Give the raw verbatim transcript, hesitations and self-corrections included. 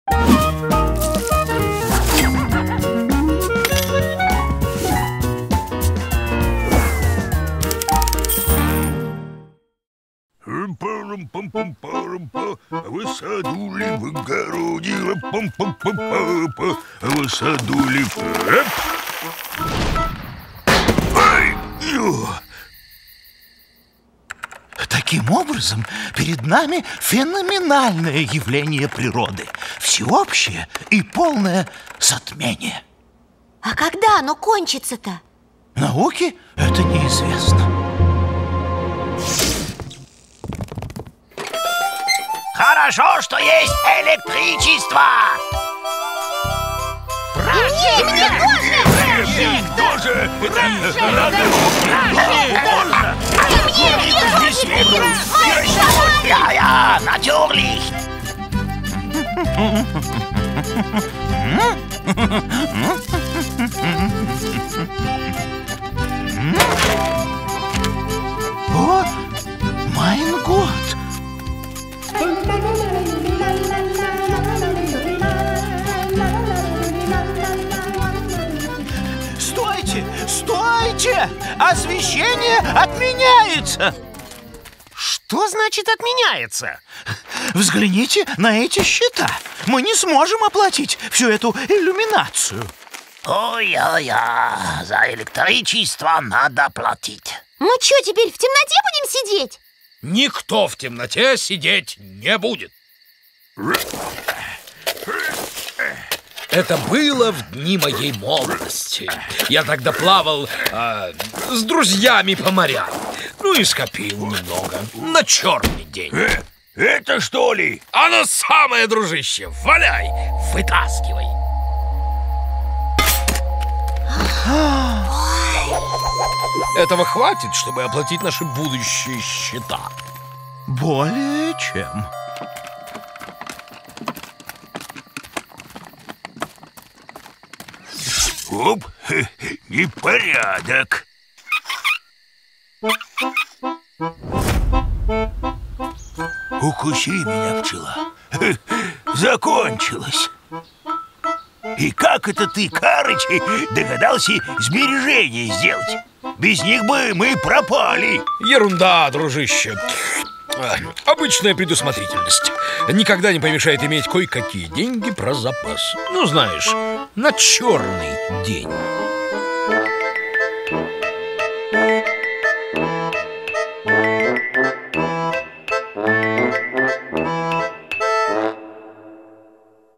В саду ли, в огороде, в саду ли... Таким образом, перед нами феноменальное явление природы. Всеобщее и полное затмение. А когда оно кончится-то? Науке это неизвестно. Хорошо, что есть электричество. И мне, мне тоже! Ja, ja, natürlich. О, mein Gott! Стойте! Стойте! Освещение отменяется! Что значит отменяется? Взгляните на эти счета. Мы не сможем оплатить всю эту иллюминацию. Ой-ой-ой, за электричество надо платить. Мы что, теперь в темноте будем сидеть? Никто в темноте сидеть не будет. Это было в дни моей молодости. Я тогда плавал э, с друзьями по морям. Ну и скопил немного на черный день. Э, это что ли? Оно самое, дружище. Валяй, вытаскивай. Этого хватит, чтобы оплатить наши будущие счета. Более чем. Оп, непорядок. Укуси меня, пчела. Закончилось. И как это ты, Карыч, догадался сбережения сделать? Без них бы мы пропали. Ерунда, дружище. Обычная предусмотрительность. Никогда не помешает иметь кое-какие деньги про запас. Ну, знаешь, на черный день.